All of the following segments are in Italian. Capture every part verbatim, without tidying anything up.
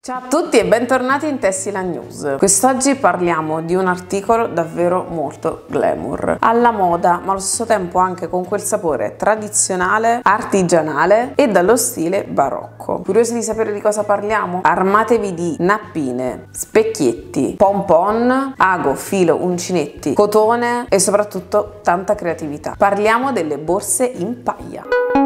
Ciao a tutti e bentornati in Tessila News. Quest'oggi parliamo di un articolo davvero molto glamour, alla moda ma allo stesso tempo anche con quel sapore tradizionale, artigianale e dallo stile barocco. Curiosi di sapere di cosa parliamo? Armatevi di nappine, specchietti, pompon, ago, filo, uncinetti, cotone e soprattutto tanta creatività. Parliamo delle borse in paglia.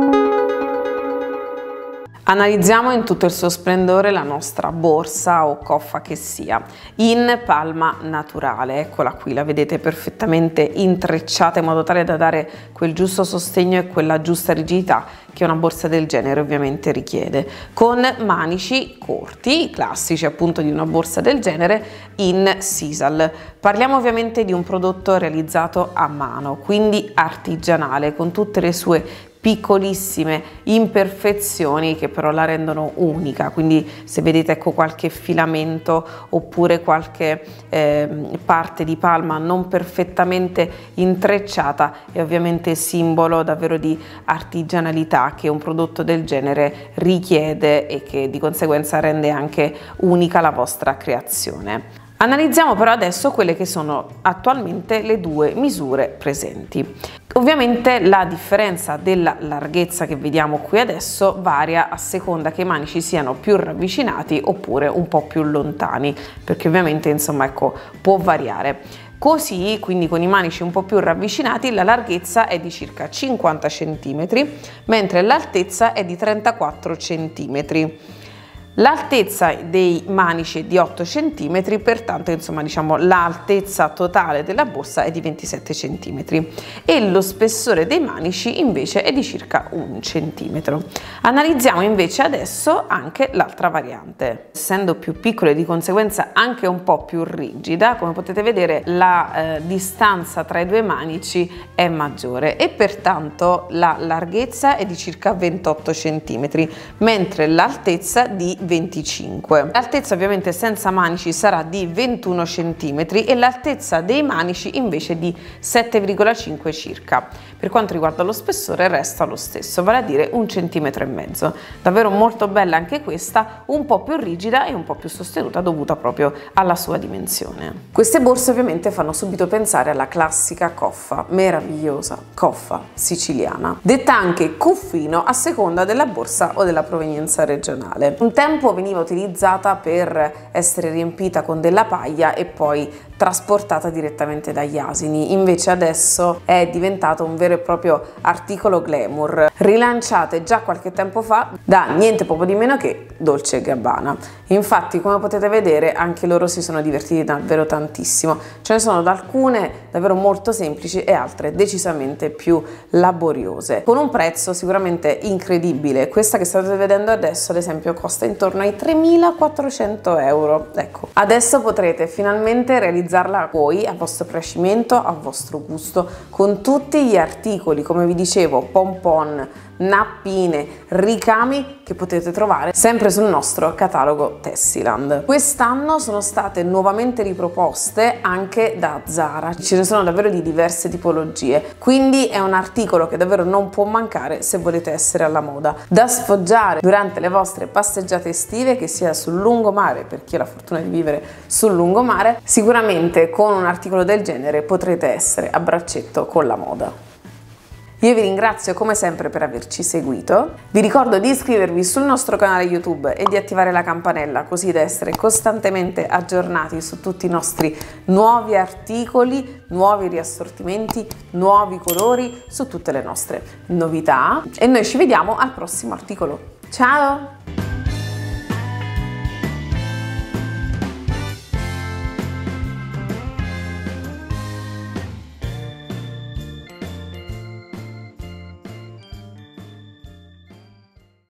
Analizziamo in tutto il suo splendore la nostra borsa o coffa che sia, in palma naturale. Eccola qui, la vedete perfettamente intrecciata in modo tale da dare quel giusto sostegno e quella giusta rigidità che una borsa del genere ovviamente richiede, con manici corti, classici appunto di una borsa del genere, in sisal. Parliamo ovviamente di un prodotto realizzato a mano, quindi artigianale, con tutte le sue piccolissime imperfezioni che però la rendono unica. Quindi se vedete ecco qualche filamento oppure qualche eh, parte di palma non perfettamente intrecciata è ovviamente simbolo davvero di artigianalità che un prodotto del genere richiede e che di conseguenza rende anche unica la vostra creazione. Analizziamo però adesso quelle che sono attualmente le due misure presenti. Ovviamente la differenza della larghezza che vediamo qui adesso varia a seconda che i manici siano più ravvicinati oppure un po' più lontani, perché ovviamente insomma ecco può variare. Così, quindi con i manici un po' più ravvicinati, la larghezza è di circa cinquanta centimetri, mentre l'altezza è di trentaquattro centimetri. L'altezza dei manici è di otto centimetri, pertanto insomma diciamo l'altezza totale della borsa è di ventisette centimetri e lo spessore dei manici invece è di circa un centimetro. Analizziamo invece adesso anche l'altra variante. Essendo più piccola e di conseguenza anche un po' più rigida, come potete vedere la eh, distanza tra i due manici è maggiore e pertanto la larghezza è di circa ventotto centimetri, mentre l'altezza di venticinque. L'altezza ovviamente senza manici sarà di ventuno centimetri e l'altezza dei manici invece di sette virgola cinque circa. Per quanto riguarda lo spessore resta lo stesso, vale a dire un centimetro e mezzo. Davvero molto bella anche questa, un po' più rigida e un po' più sostenuta dovuta proprio alla sua dimensione. Queste borse ovviamente fanno subito pensare alla classica coffa, meravigliosa coffa siciliana, detta anche cuffino a seconda della borsa o della provenienza regionale. Un tempo veniva utilizzata per essere riempita con della paglia e poi trasportata direttamente dagli asini, invece adesso è diventato un vero e proprio articolo glamour, rilanciate già qualche tempo fa da niente poco di meno che Dolce e Gabbana. Infatti, come potete vedere, anche loro si sono divertiti davvero tantissimo. Ce ne sono da alcune davvero molto semplici e altre decisamente più laboriose, con un prezzo sicuramente incredibile. Questa che state vedendo adesso ad esempio costa intorno ai tremilaquattrocento euro. Ecco, adesso potrete finalmente realizzarla voi a vostro piacimento, a vostro gusto, con tutti gli articoli, come vi dicevo, pompon, nappine, ricami che potete trovare sempre sul nostro catalogo Tessiland. Quest'anno sono state nuovamente riproposte anche da Zara, ce ne sono davvero di diverse tipologie, quindi è un articolo che davvero non può mancare se volete essere alla moda, da sfoggiare durante le vostre passeggiate estive, che sia sul lungomare, per chi ha la fortuna di vivere sul lungomare. Sicuramente con un articolo del genere potrete essere a braccetto con la moda. Io vi ringrazio come sempre per averci seguito, vi ricordo di iscrivervi sul nostro canale YouTube e di attivare la campanella così da essere costantemente aggiornati su tutti i nostri nuovi articoli, nuovi riassortimenti, nuovi colori, su tutte le nostre novità e noi ci vediamo al prossimo articolo. Ciao!